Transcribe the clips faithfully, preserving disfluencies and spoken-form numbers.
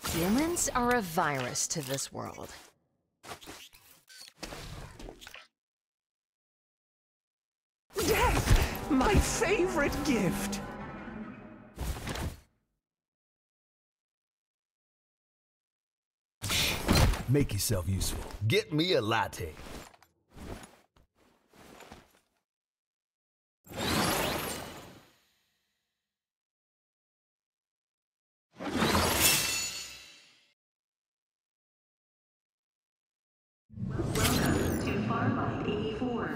Humans are a virus to this world. Death! My favorite gift! Make yourself useful. Get me a latte. Welcome to Farlight eighty-four.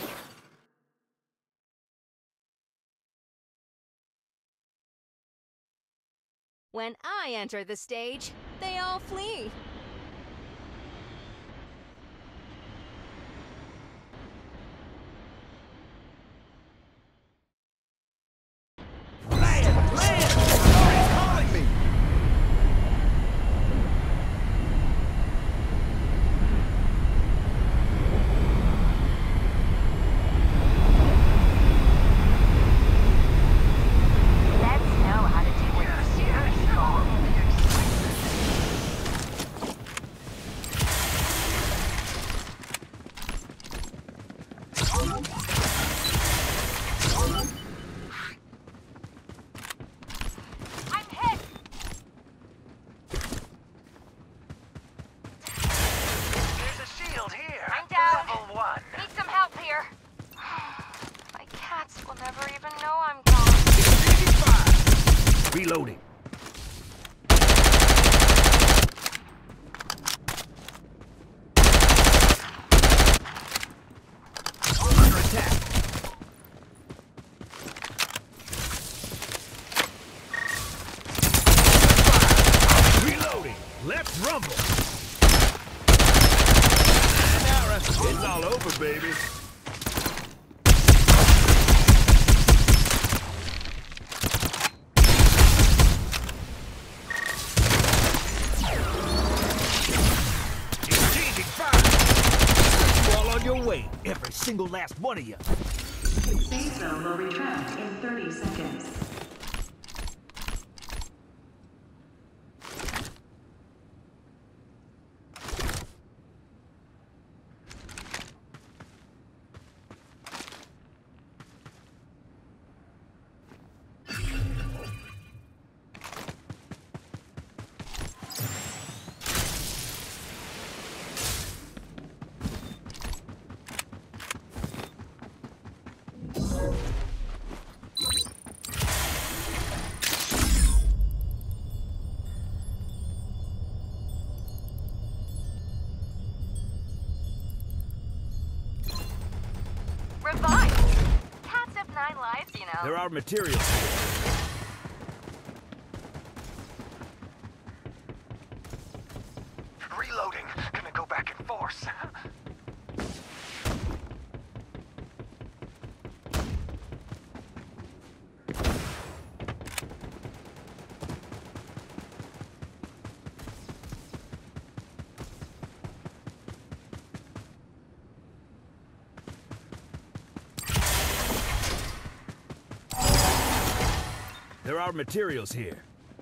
When I enter the stage, they all flee. Land! Land! Somebody's calling me! Let's know how to deal with serious people. I'm hit! There's a shield here. I'm down. Level one. Need some help here. My cats will never even know I'm gone. Reloading. Under attack. Reloading. Let's rumble. Nara, it's all over, baby. Exchanging fire. You all on your way, every single last one of you. Safe zone will retract in thirty seconds. Revive! Cats have nine lives, you know. There are materials here. Reloading. Gonna go back in force. There are materials here.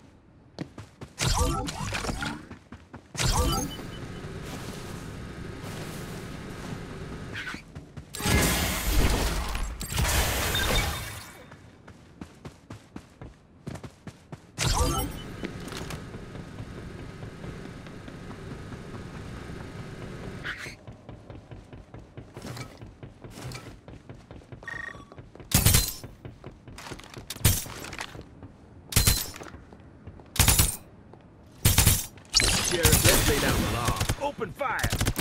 Sheriff, let's lay down the law. Open fire!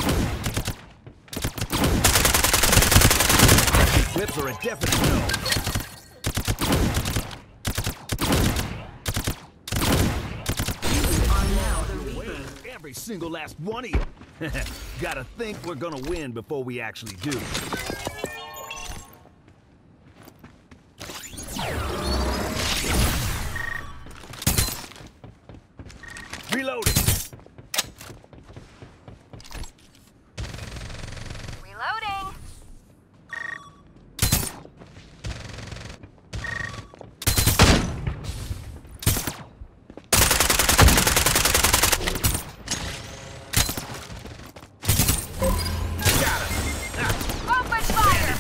These clips are a definite no. You are now the Reaper. Every single last one of you. Gotta think we're gonna win before we actually do. Reloading. Reloading!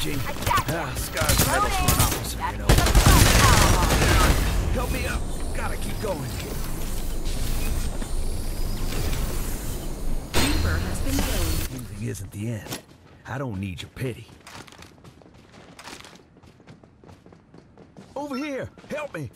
Charging. I got ya. Ah, Scar's never Loading. for an officer, Gotta you know. keep up the firepower. Help me up. Gotta keep going. Reaper has been killed. Losing isn't the end. I don't need your pity. Over here! Help me!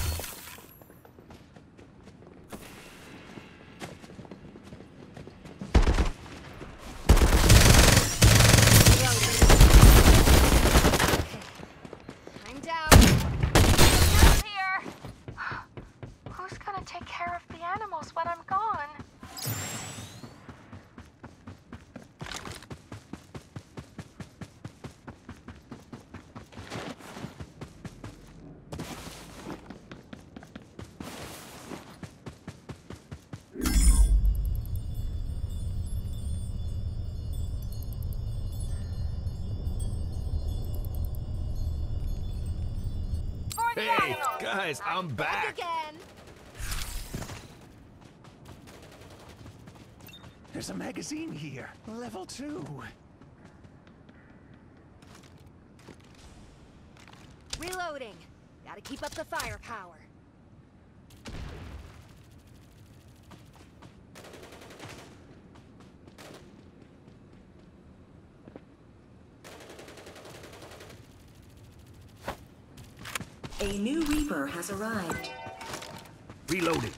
I'm down. Help here! Who's gonna take care of the animals when I'm gone? For the Hey, animals! guys, I'm back! Again. There's a magazine here. Level two. Reloading. Gotta keep up the firepower. A new Reaper has arrived. Reloading.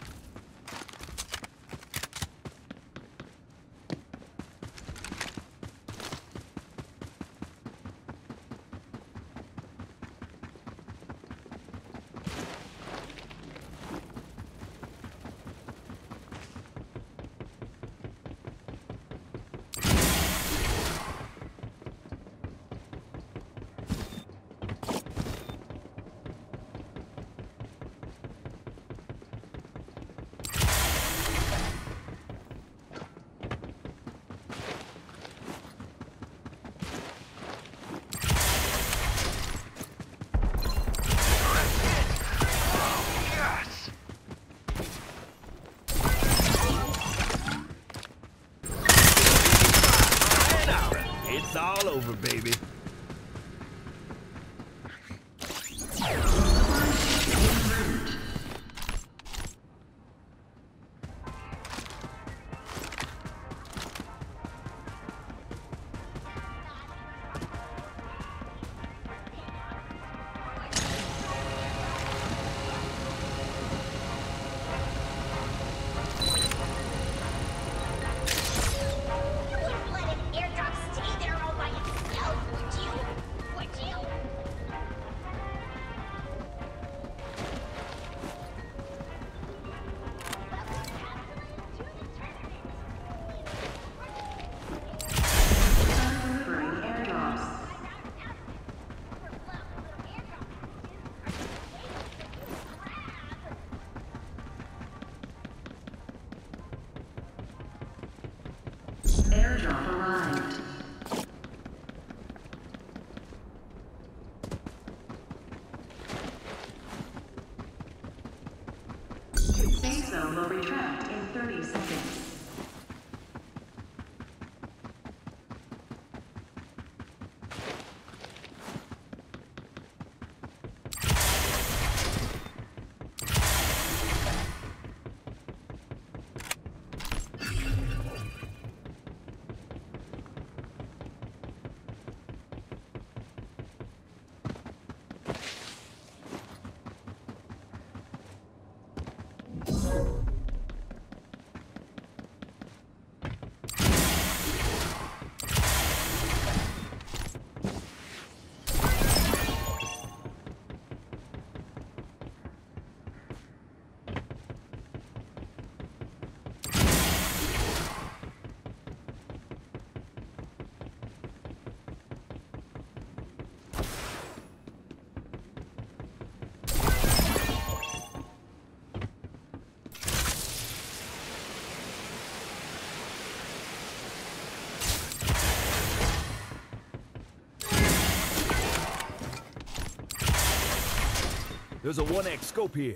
Yes! It's all over, baby. Wouldn't let an airdrop stay there all by itself, would you? Would you? Delivering airdrops. Airdrop arrived. Safe zone will retract in thirty seconds. There's a one X scope here.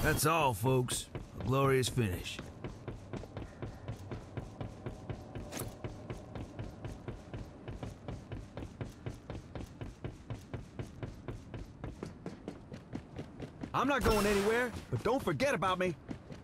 That's all, folks. A glorious finish. I'm not going anywhere, but don't forget about me.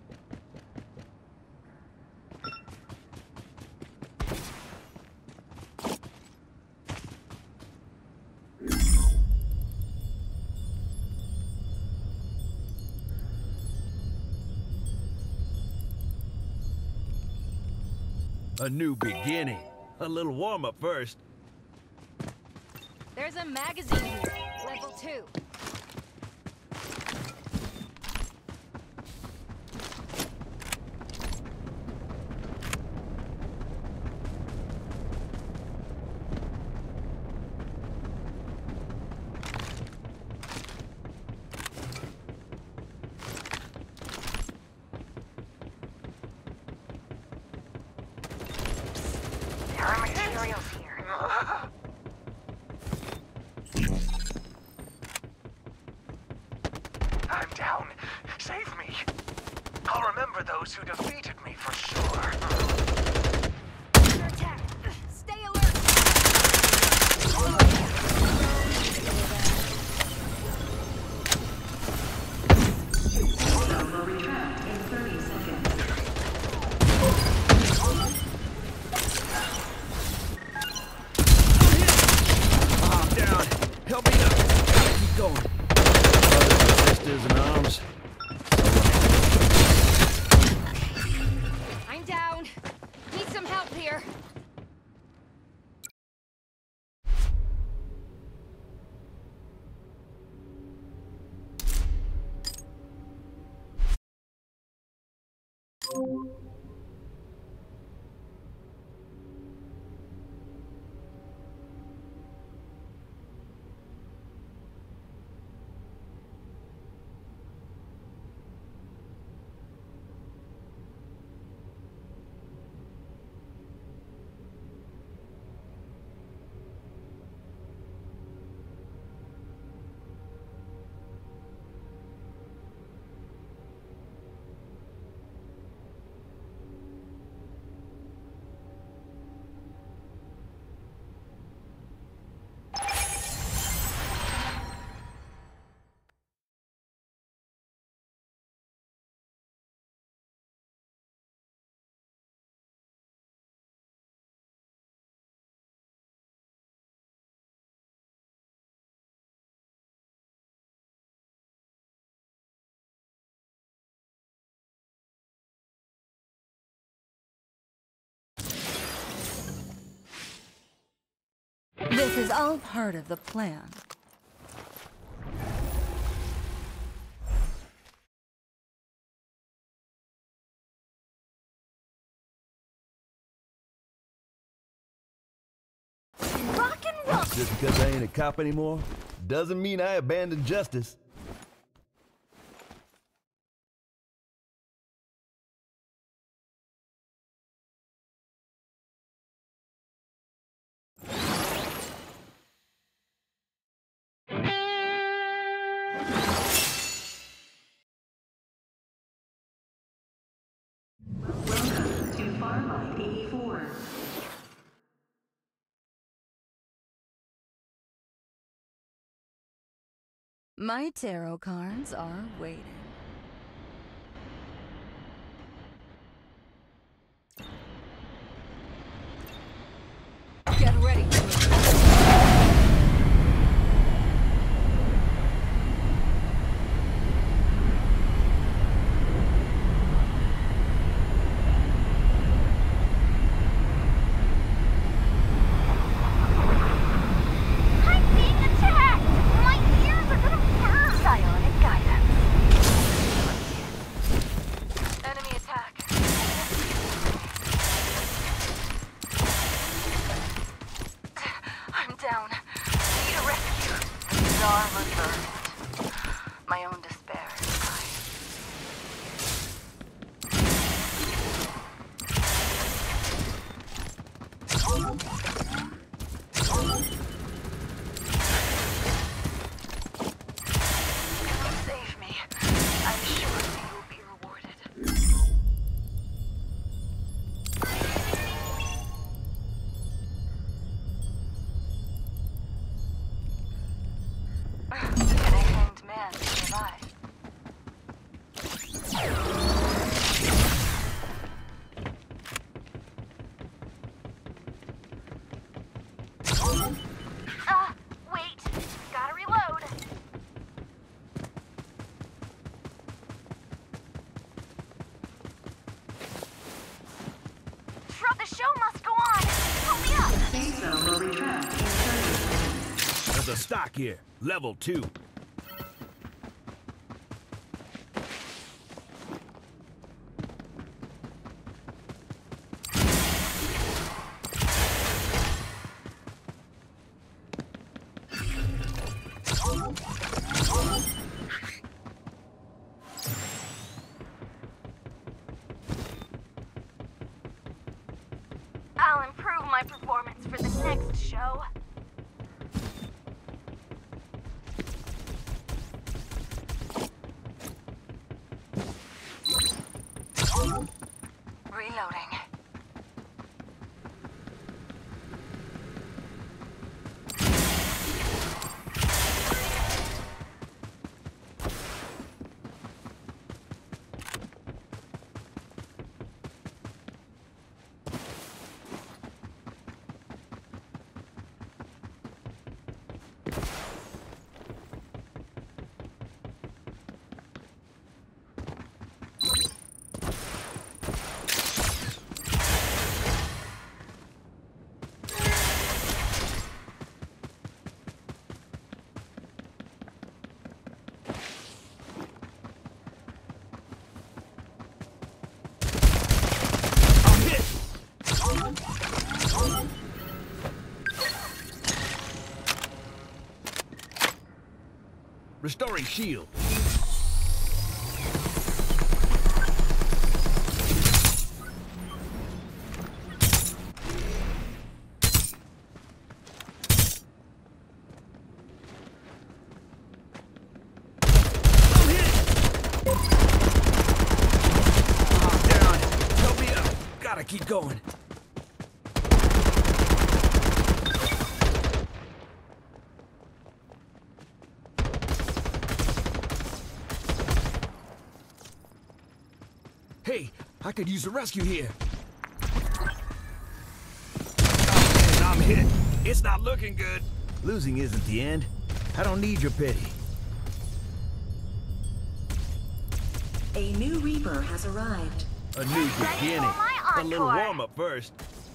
A new beginning. A little warm-up first. There's a magazine here. Level two. There are materials here. I'm down. Save me. I'll remember those who defeated me for sure. Under attack. Stay alert. Zone will retract in thirty seconds. Ah, I'm down. Help me up. Gotta keep going. Brothers and sisters in arms. I'm down. Need some help here. This is all part of the plan. Rock and roll! Just because I ain't a cop anymore, doesn't mean I abandoned justice. Welcome to Farlight eighty-four. My tarot cards are waiting. Get ready. I'm being attacked! My ears are gonna burn! Psionic guidance. The show must go on! Help me up! Safe zone will retract in thirty seconds. There's a stock here. Level two. I'll improve my performance for the next show. Reloading. Restoring shield. I'm hit! I'm down. Help me up. Gotta keep going. Hey, I could use a rescue here. Oh, man, I'm hit. It's not looking good. Losing isn't the end. I don't need your pity. A new Reaper has arrived. A new beginning. my A little encore. warm-up first.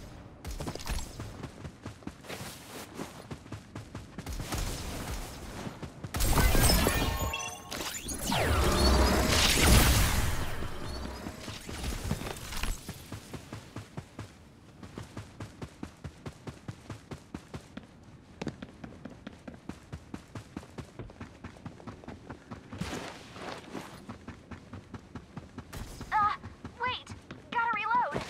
Uh, wait! Gotta reload!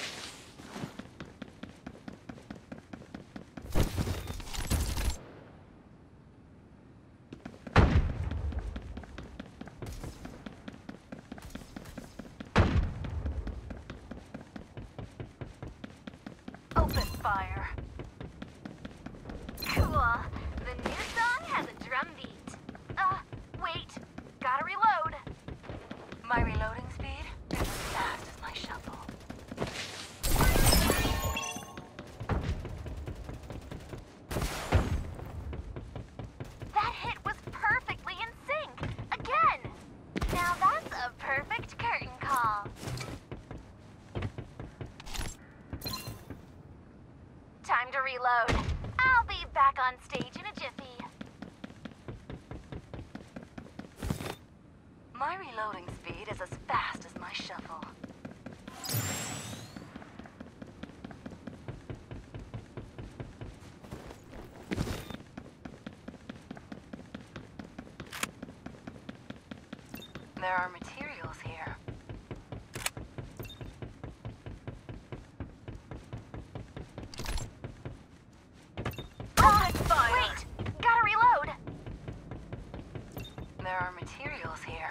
Open fire. Cool. The new song has a drum beat. Uh, wait. Gotta reload. My reloading speed is as fast as my shovel. That hit was perfectly in sync. Again. Now that's a perfect curtain call. Time to reload. I'll be back on stage in a jiffy. My reloading speed is as fast as my shovel. There are materials here. Open fire! Wait! Gotta reload! There are materials here.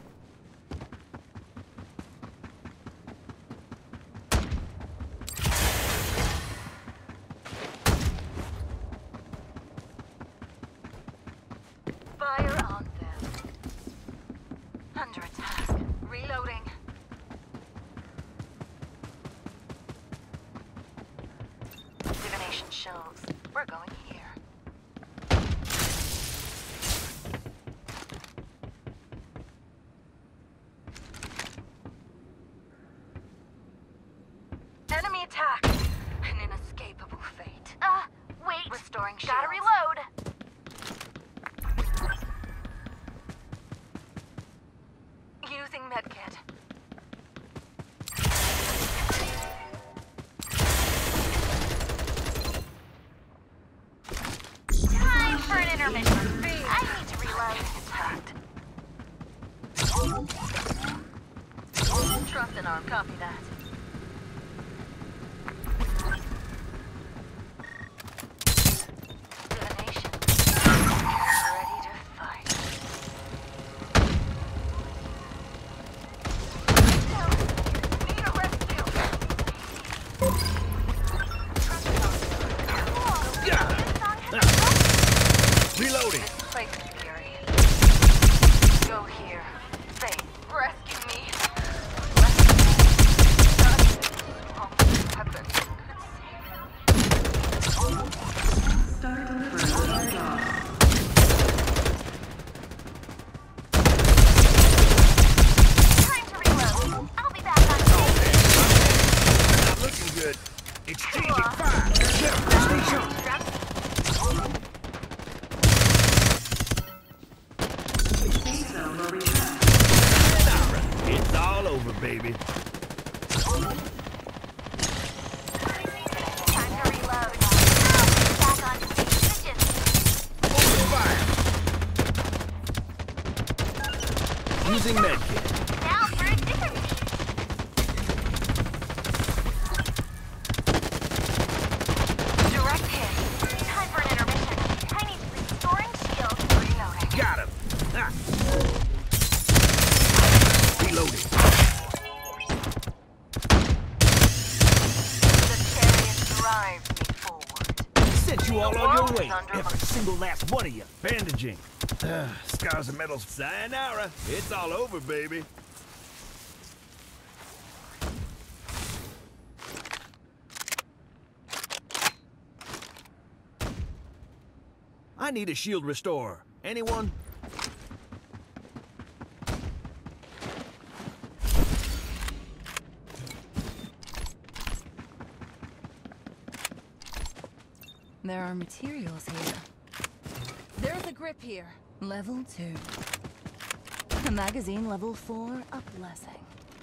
Fire on them. Under attack. Reloading. Divination shows. We're going here. Enemy attack! Restoring shields. Gotta reload. Using medkit. Time for an intermission. I need to reload. Trust and arm, copy that. Divination. Ready to fight. Need a rescue. Reloading. This place is scary. Go here. Say, rescue me. Start delivering airdrop. Time to reload. I'll be back on stage. Not looking good. Exchanging fire. Sheriff, stay sharp. Safe zone will retract. It's all over, baby. Time to reload. I'll be back on stage. Open fire. Using medkit. Now for a different beat. Direct hit. Time for an intermission. I need restoring shield. Reloading. Got him. Ah. Reloading. The chariot drives me forward. Sent you all The on your world way. is under Every my- single last one of you. Bandaging. Ah, scars and medals. Sayonara. It's all over, baby. I need a shield restorer. Anyone? There are materials here. There's a grip here. Level two. A magazine level four, a blessing.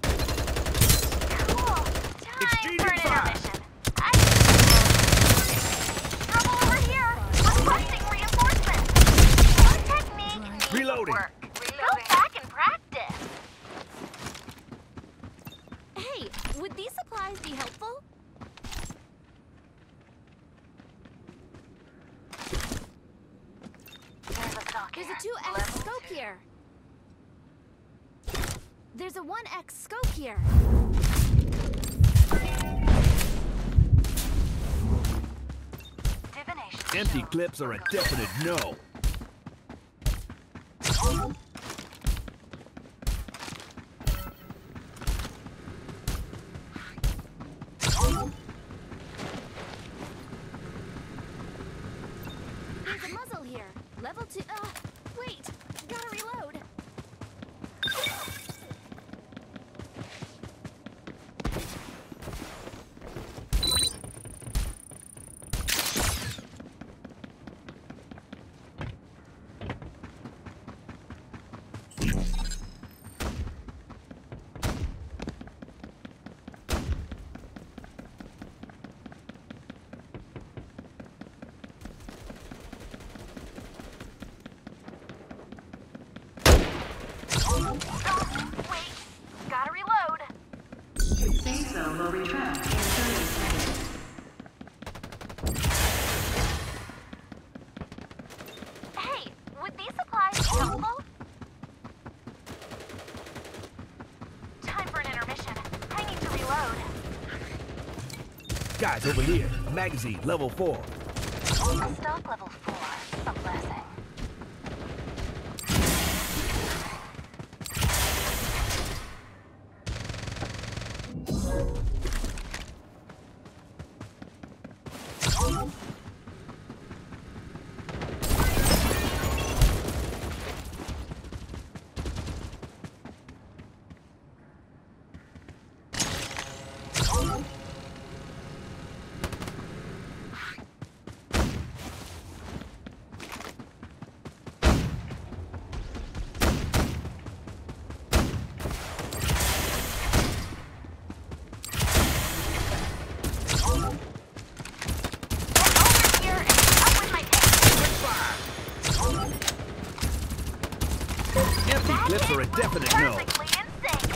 Cool. Time Exchanging for an fire. intermission. I trouble over here. Requesting reinforcements. One technique needs Reloading. work. Go back and practice. Hey, would these supplies be helpful? There's a stock There's here. a two X Level scope two. here. There's a one X scope here. Divination. Empty shield. clips are a definite no. There's a muzzle here. Level two. Uh, wait. Gotta reload. Oh, wait. Gotta reload. Safe zone will retract in thirty seconds. Hey, would these supplies be helpful? Time for an intermission. I need to reload. Guys, over here. A magazine, level four. A stock level four. A blessing. definite no. Perfectly in sync.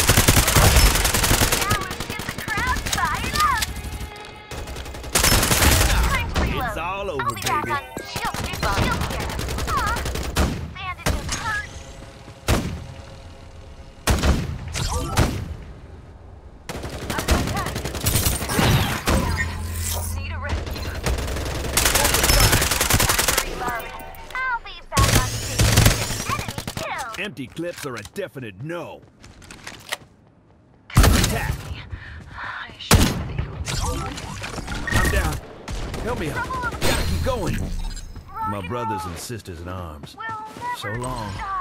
Now let's get the crowd fired up. Time to reload. It's all over, I'll be back baby. on shield, shield here. Aw, bandages hurt. Need a rescue. Time to reload. I'll be back on stage with an enemy kill. Empty clips are a definite no. Attack! I shot with you. I'm down. Help me out. Gotta keep going. Rock My and brothers roll. and sisters in arms. We'll never So long. die.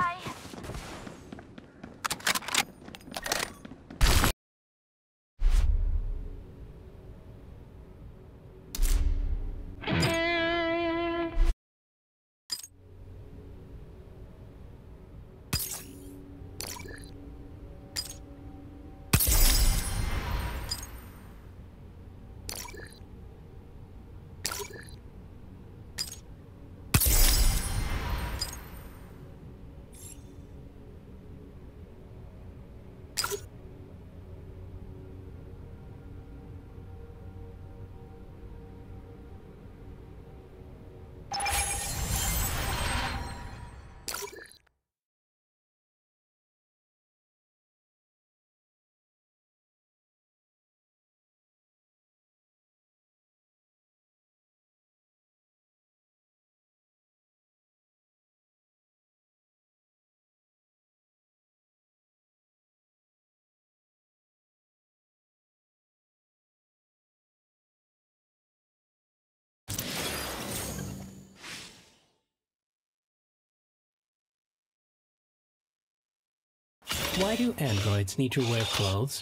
Why do androids need to wear clothes?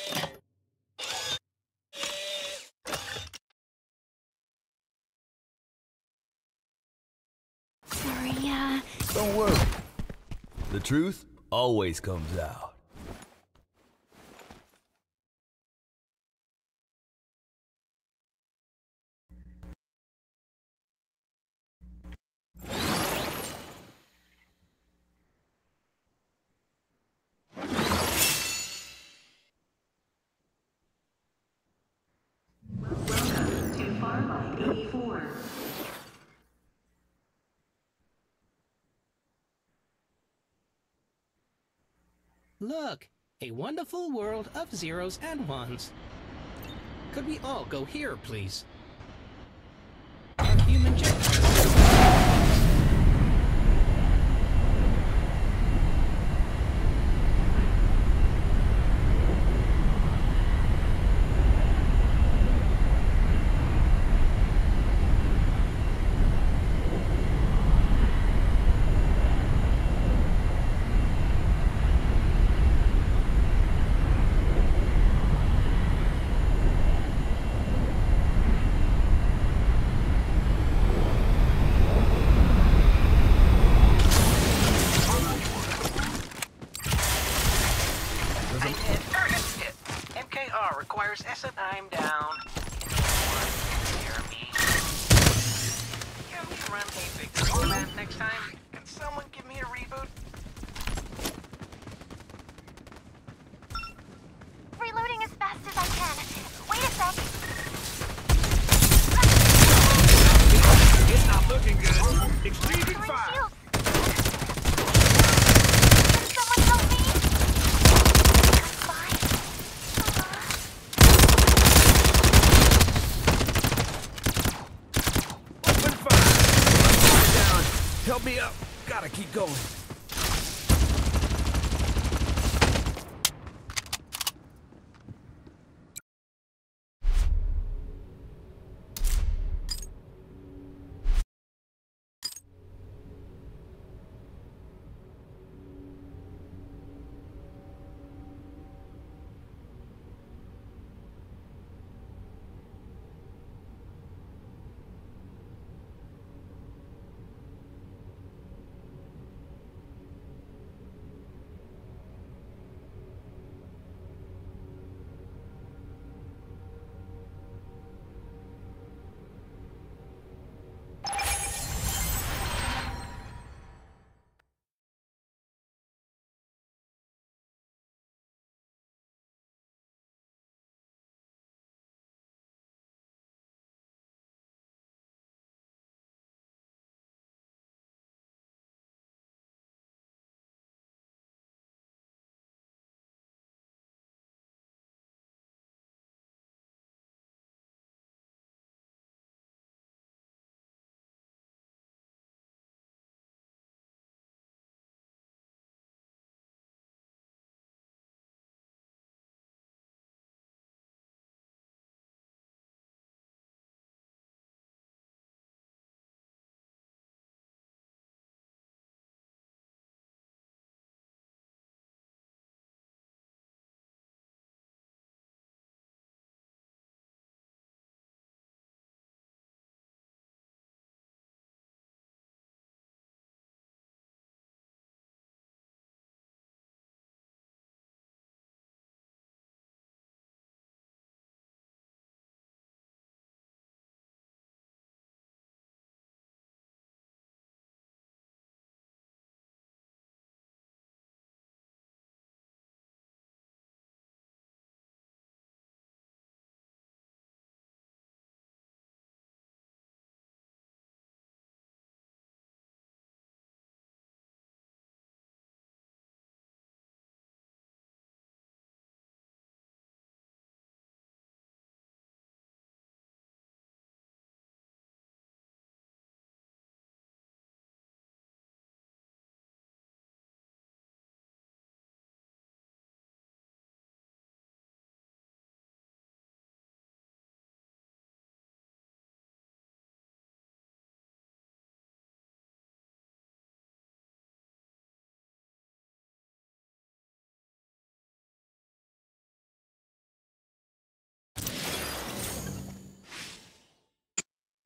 Sorry, uh, Don't worry. The truth always comes out. Welcome to Farlight eighty-four. Look, a wonderful world of zeros and ones. Could we all go here, please? Our human jet. M K R requires S M. I'm down. Hear me? Can we run a victory command next time? Can someone give me a reboot? reloading as fast as I can. Wait a sec. It's not looking good. Exceeding Doing fire. shields. Can someone help me? I'm fine. Open fire. Down. Help me up. Gotta keep going.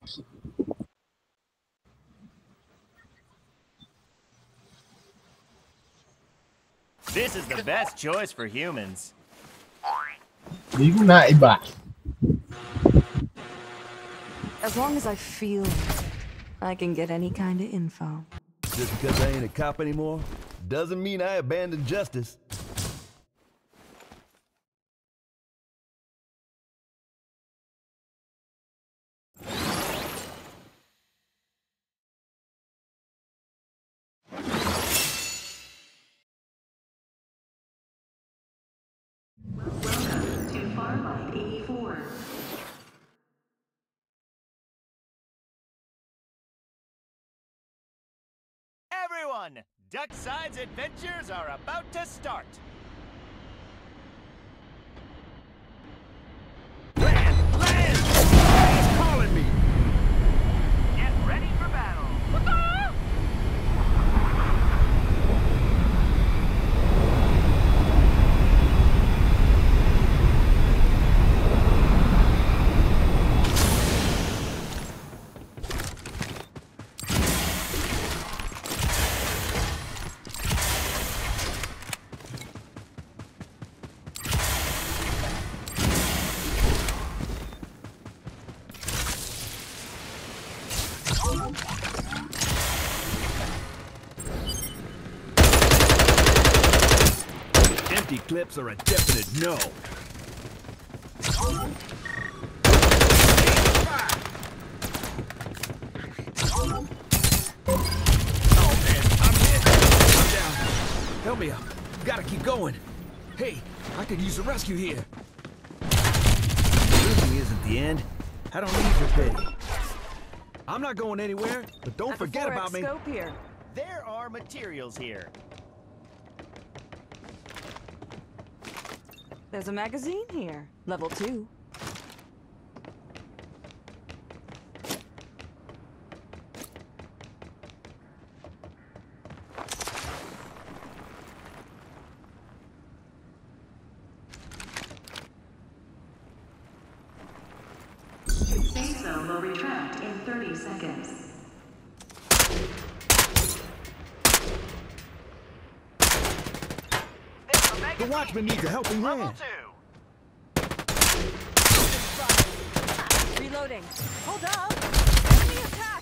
This is the best choice for humans. Ligo na iba. As long as I feel I can get any kind of info. Just because I ain't a cop anymore, doesn't mean I abandoned justice. Welcome to Farlight eighty-four. Everyone, Duckside's adventures are about to start. Land! Land! He's calling me! Get ready for battle. Empty clips are a definite no. Oh man, I'm hit. I'm down. Help me up. Gotta keep going. Hey, I could use a rescue here. Losing isn't the end. I don't need your pity. I'm not going anywhere, but don't forget about me. Scope here. There are materials here. There's a magazine here. Level two. Safe zone will retract in thirty seconds. The Watchman needs a helping Level hand. two. Reloading. Hold up. Enemy attack.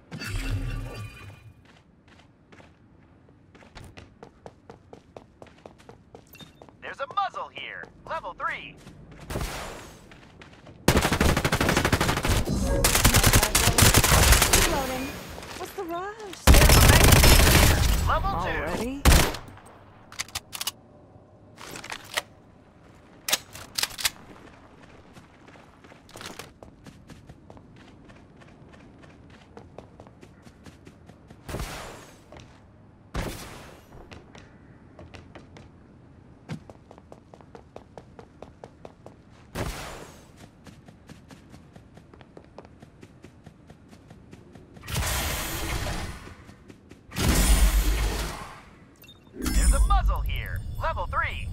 There's a muzzle here. Level three. Reloading. What's the rush? Level two. Already? There's a muzzle here. Level three.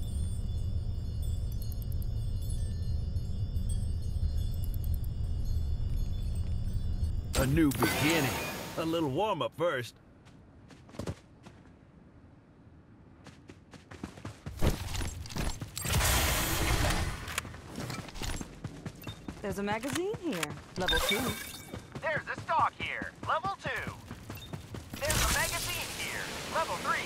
A new beginning. A little warm-up first. There's a magazine here. Level two. There's a stock here. Level two. There's a magazine here. Level three.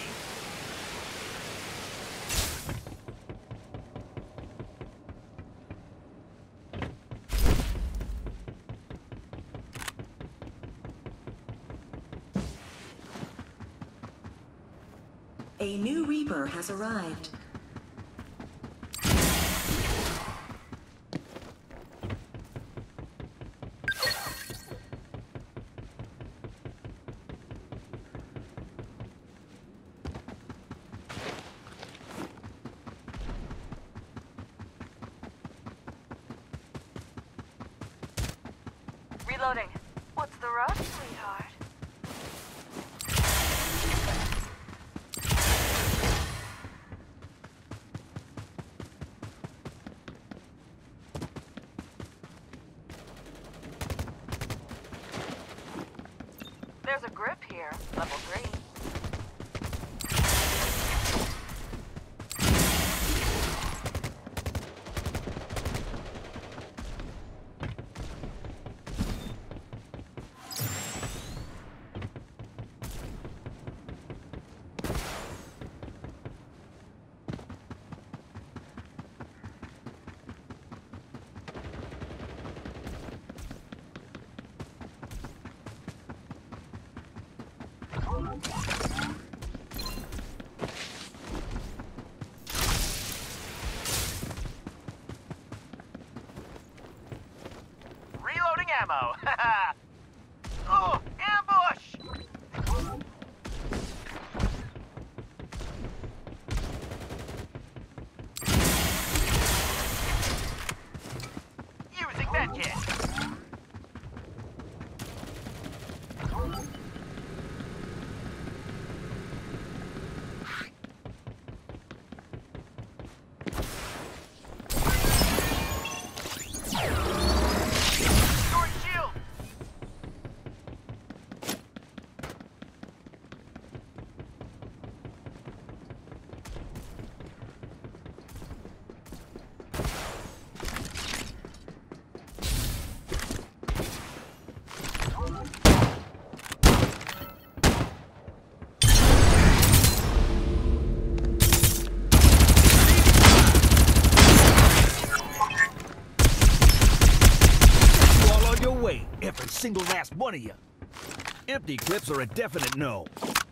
A new Reaper has arrived. Reloading. What's the rush, sweetheart? grip here. Level three. Reloading ammo. Oh, ambush! Using medkit. Short shield. You all on your way, every single last one of you. Empty clips are a definite no.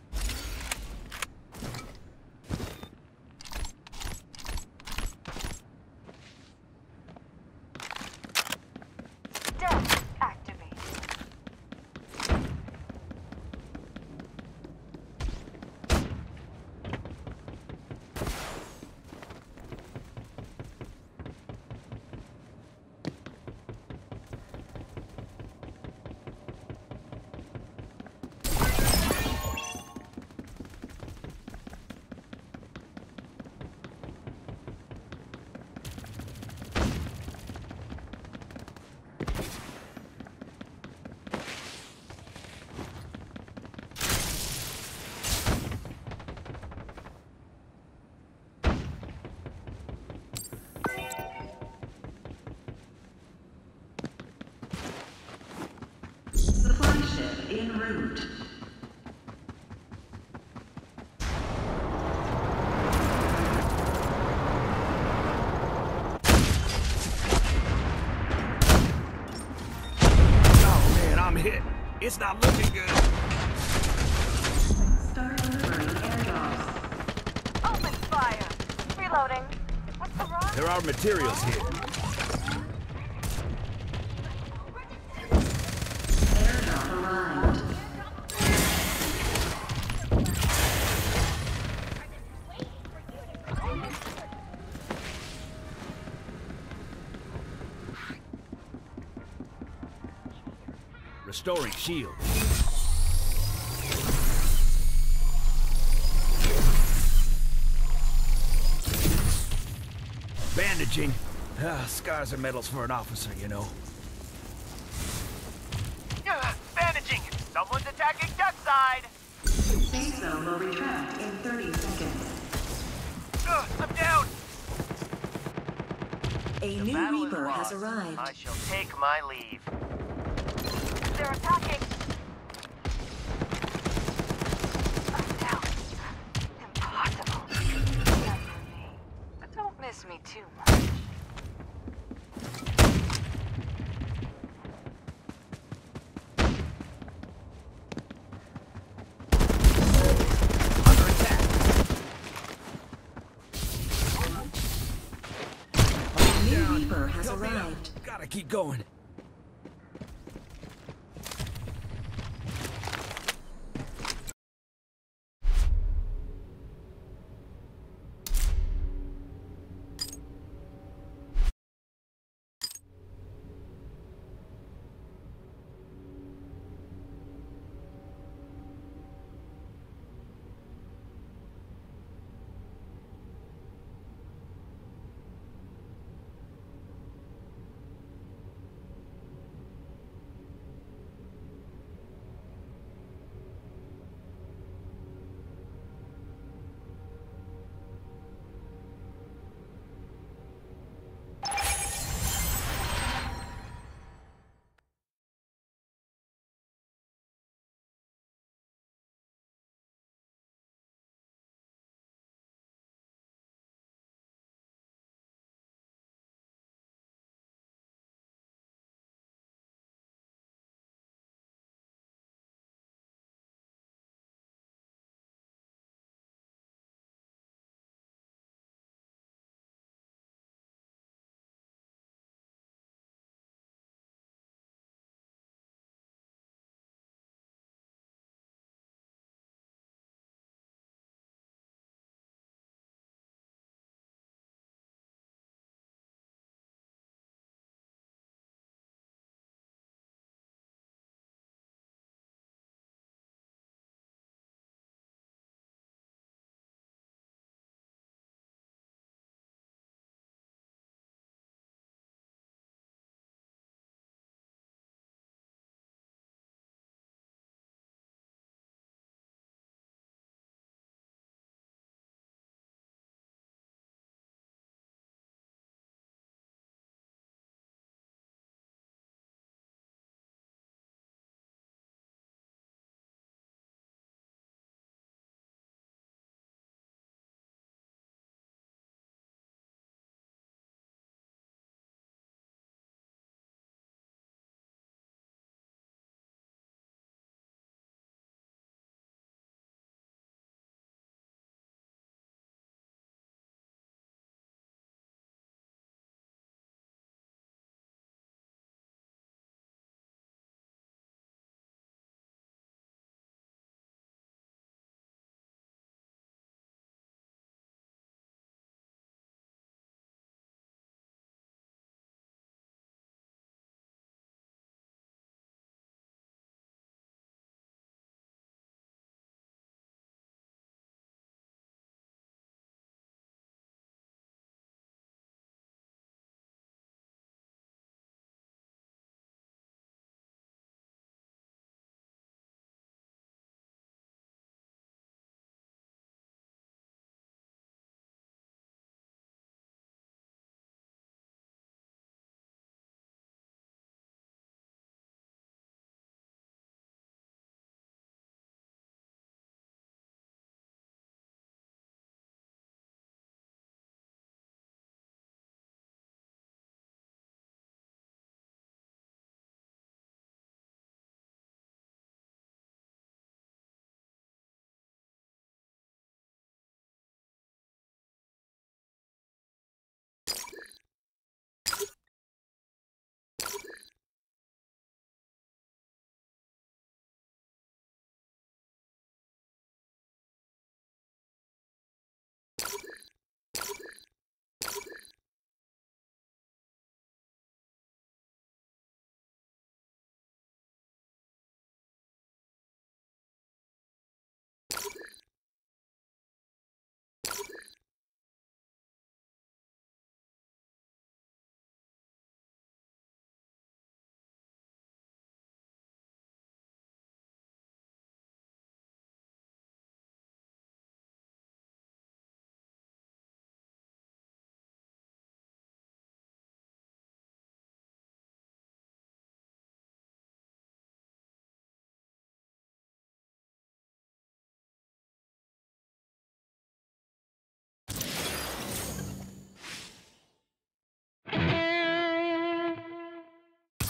Death activate. Supply ship en route. Oh man, I'm hit. It's not looking good. Start delivering airdrops. Open fire. Reloading. What's the wrong? There are materials here. Airdrop arrived. Restoring shield. Bandaging. Ah, scars are medals for an officer, you know. Ugh, bandaging. Someone's attacking duck side. Safe zone will retract in thirty seconds. Ugh, I'm down. A The new battle is Reaper has lost. arrived. I shall take my leave. They're attacking. I'm down. Impossible. Yeah, for me. But don't miss me too much. Under attack. A new Down. Reaper has Help me out. arrived. Gotta keep going.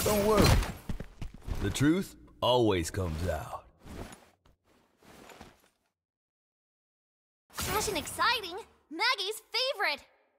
Don't worry. The truth always comes out. Fresh and exciting! Maggie's favorite!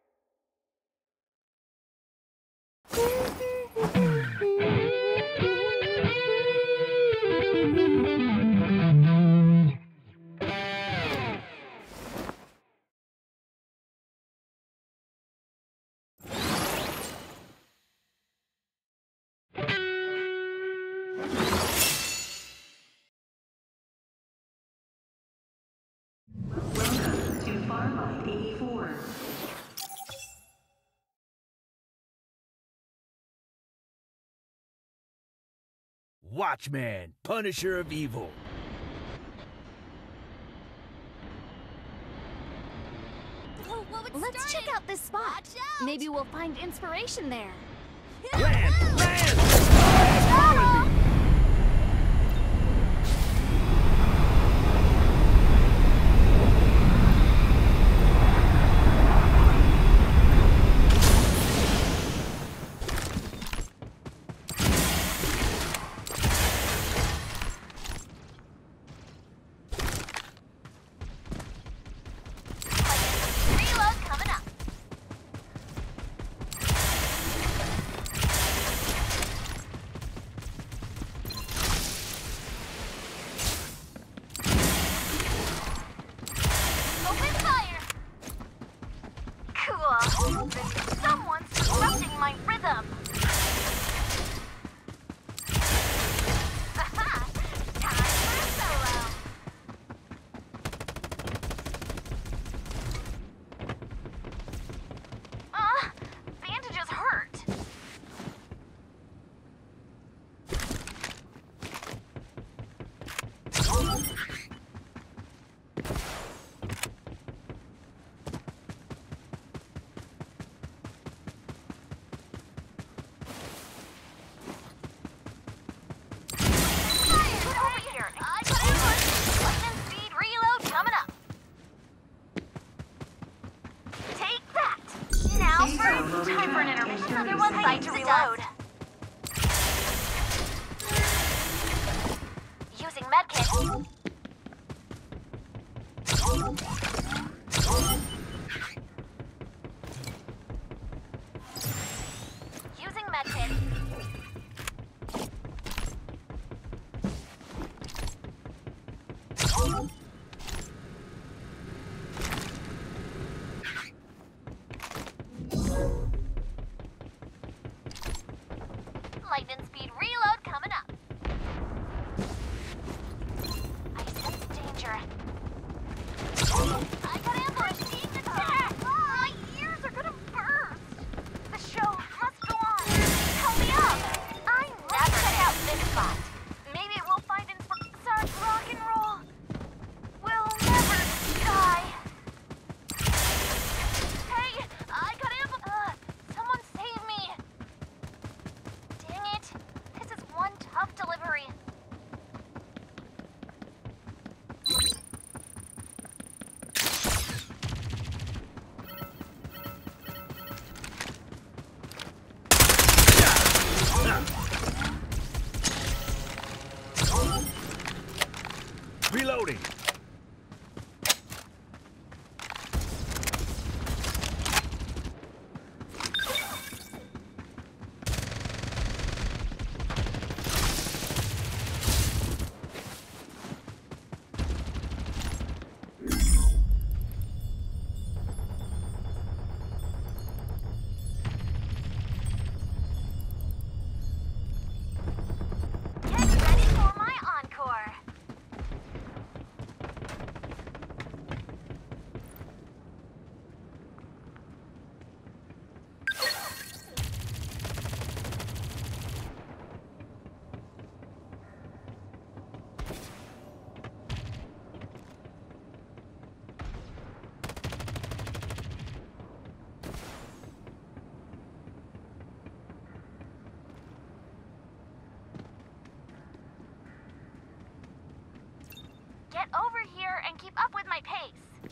Welcome to Farlight eighty-four. Watchman, Punisher of Evil. Oh, what would Let's start check it? out this spot. Watch out! Maybe we'll find inspiration there. Land! Land! It's calling me! Reload coming up. Open fire. Cool. Then someone's disrupting my rhythm. Aha! Time for a solo. Ah, bandages hurt. Fire! Get over here! I got ambush! Lightning speed reload coming up. Take that! Now for time for an intermission. Another one side to reload. Using medkit. Using medkit. Lightning speed reload coming up. I sense danger. I got ambushed. Being attacked. My ears are gonna burst. The show must go on. Help me up. I never check out this spot. Maybe we'll find inside rock and roll. We'll never die. Hey, I got ambushed. Uh, someone save me. Dang it. This is one tough delivery. Reloading. Get ready for my encore. Get over here and keep up with my pace.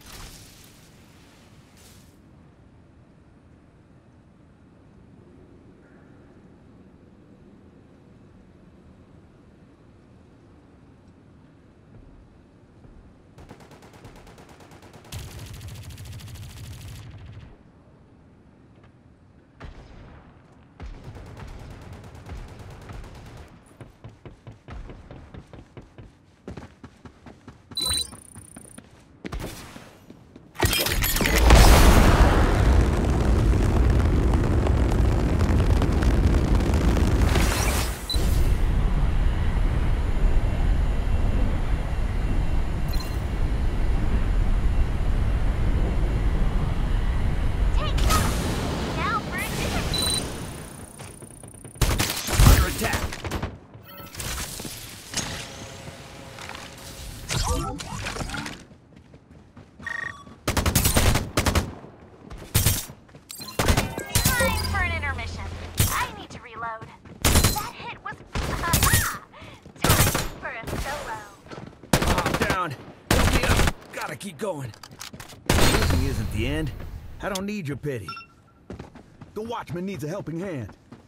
reload. That hit was time for a solo. Ah, down. Help me up. Gotta keep going. Losing isn't the end. I don't need your pity. The watchman needs a helping hand.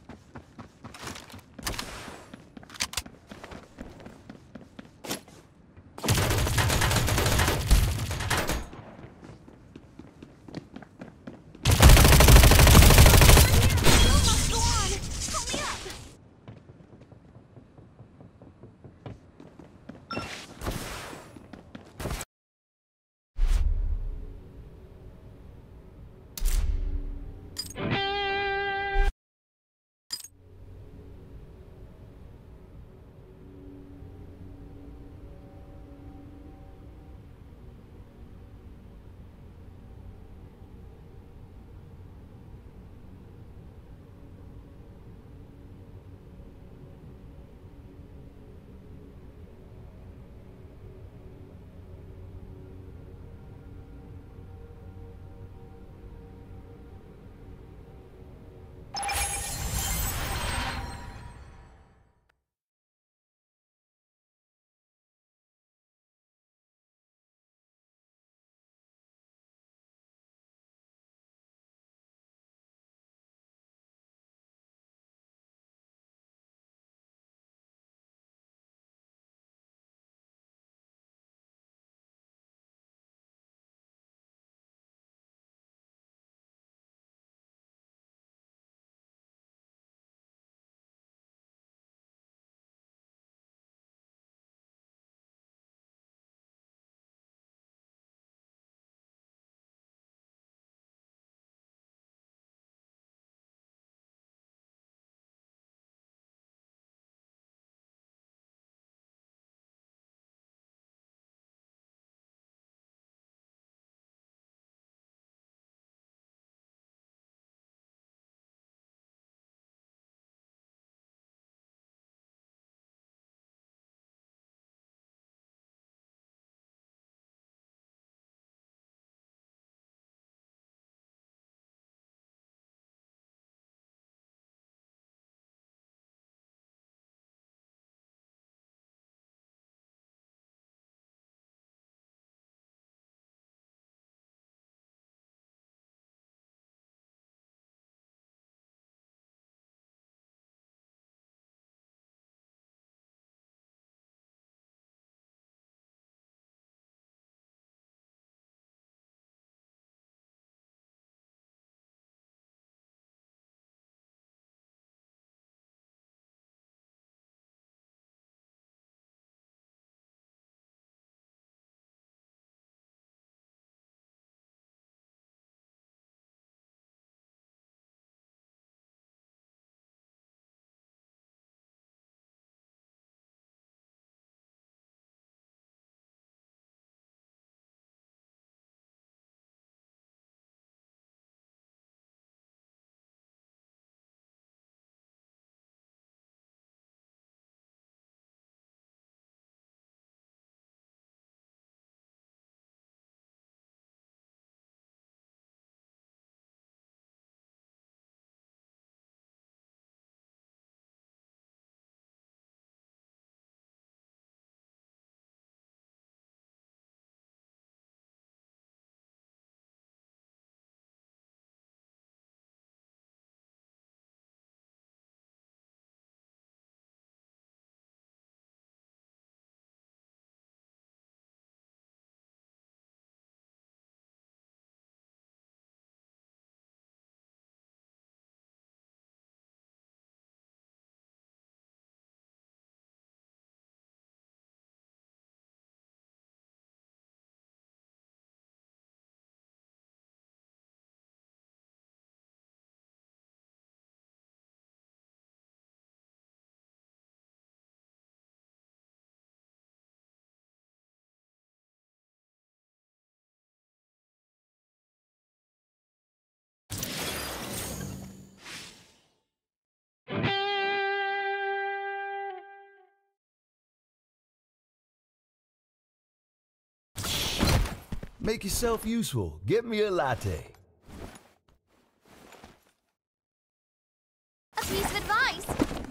Make yourself useful. Get me a latte. A piece of advice.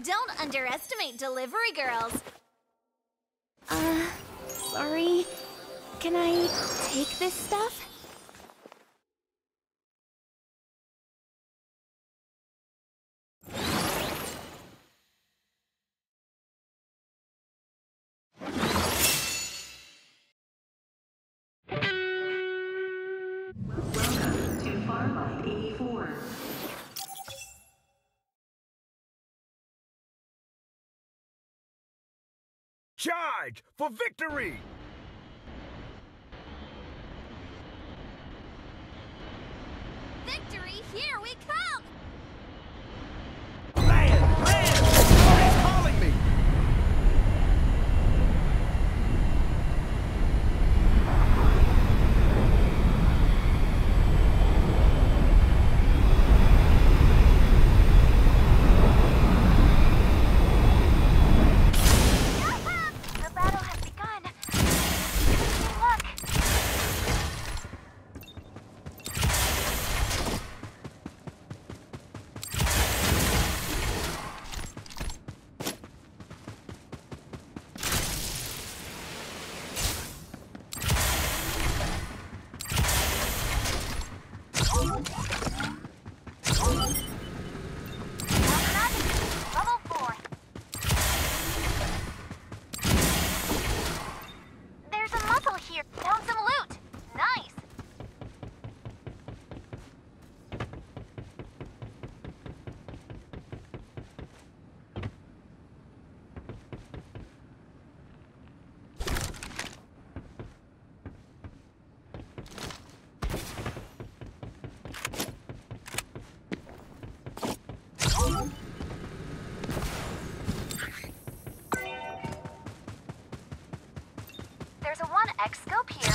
Don't underestimate delivery girls. Uh, sorry. Can I take this stuff? Welcome to Farlight eighty-four. Charge for victory! Victory, here we come! Land! Land! Somebody's calling me! The battle has begun. Look! Level four. There's a muzzle here. Found some loot. Nice. There's a one X scope here.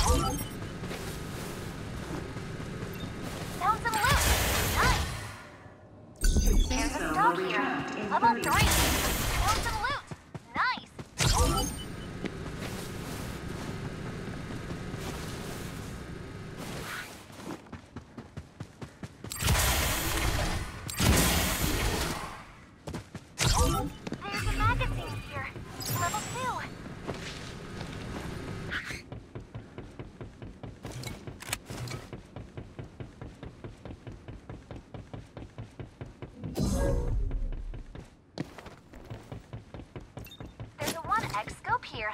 Found some loot. Nice. There's a stock here. Level three. Found some loot. Nice. There's a magazine here. Level two. There's a one X scope here.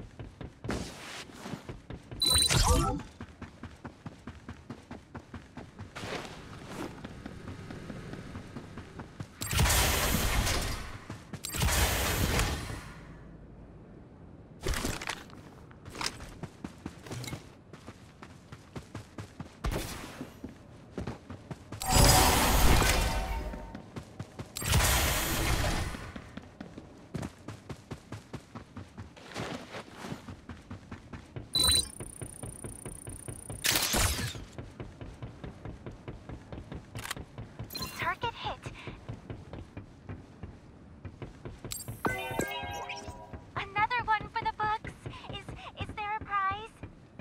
Target hit. Another one for the books. Is is there a prize?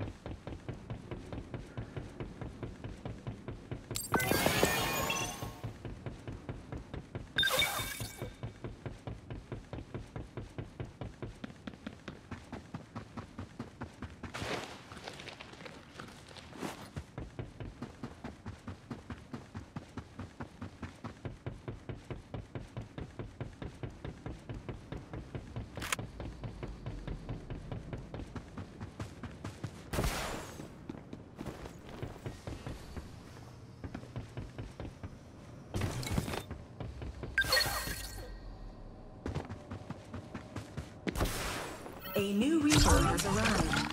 A new Reaper has arrived.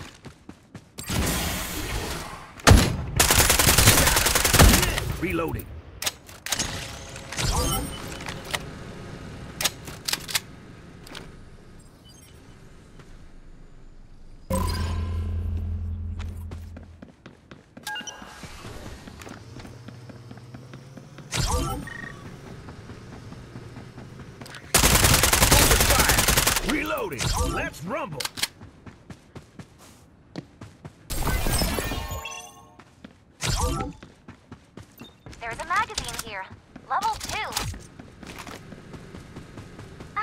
Reloading. Reloading. Let's rumble. There's a magazine here. Level two.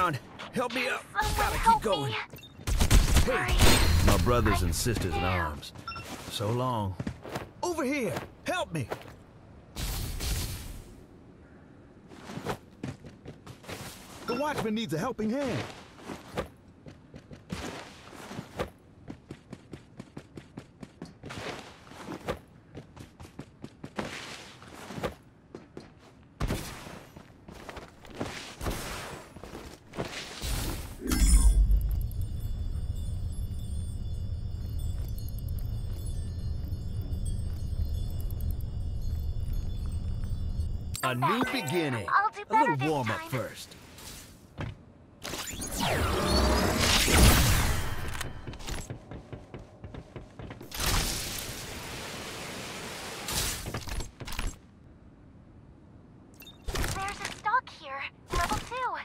down. Help me up. Someone Gotta help keep going. me. Hey, my brothers and sisters in arms. So long. Over here. Help me. The watchman needs a helping hand. A new beginning. I'll do A better little this warm up time. first. There's a stock here. Level two.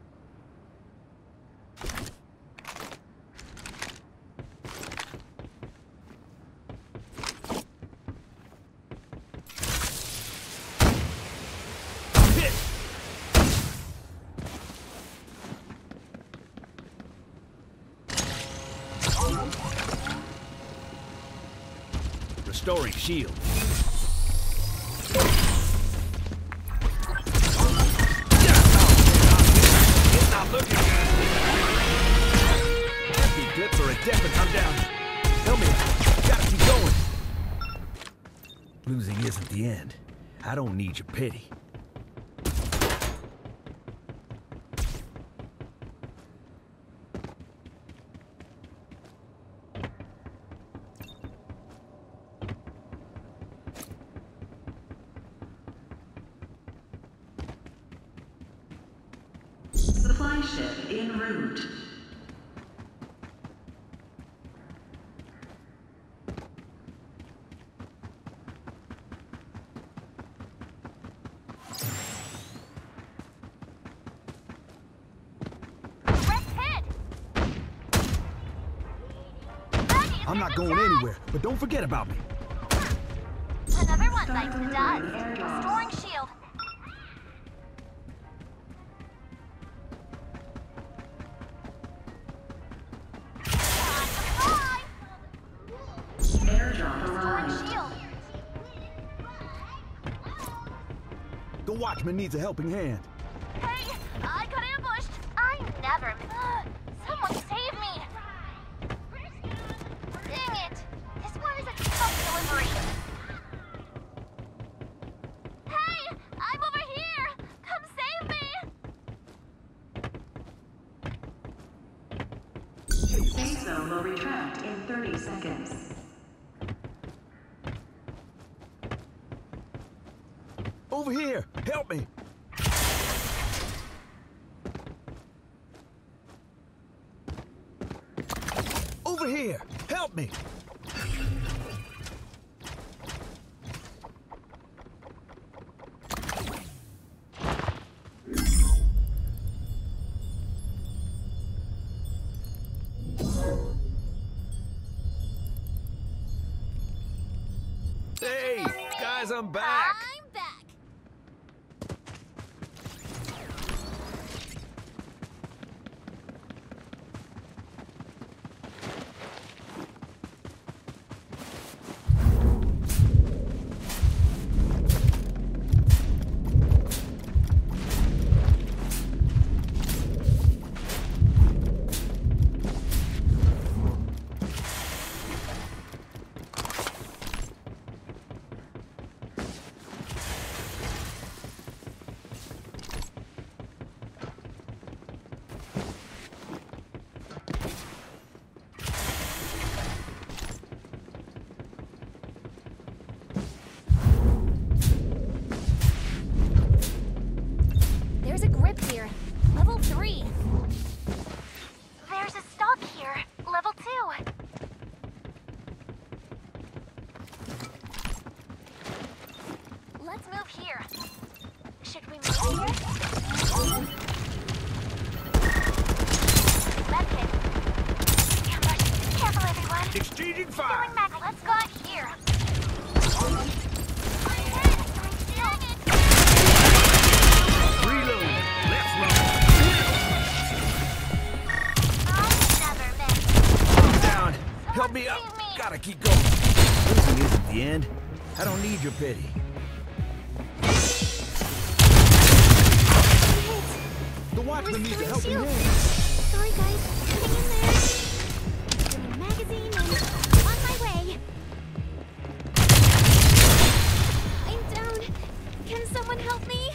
Restoring shield. It's not looking good. Empty clips are a death to come down. Help me out. Gotta keep going. Losing isn't the end. I don't need your pity. Supply ship en route. Red pit. I'm not going anywhere, but don't forget about me. Another one bites the dust. Restoring shield. Airdrop arrived. Shield. The watchman needs a helping hand. Hey, I got ambushed. I never. Ugh, someone save me. Dang it. This one is a tough delivery. Hey, I'm over here. Come save me. Safe zone will retract in thirty seconds. Over here. Help me. Over here. Help me. Hey, guys, I'm back. I'm back. There's a grip here. Level three. There's a stock here. Level two. Let's move here. Should we move here? Medkit. Ambush. Careful, everyone. Exchanging fire. Doing mag. Let's go out here. I'm hit. Dang it. Reload. Let's roll. I don't need your pity. The Watchman needs a helping hand. Sorry, guys. Hang in there. Give me a magazine and on my way. I'm down. Can someone help me?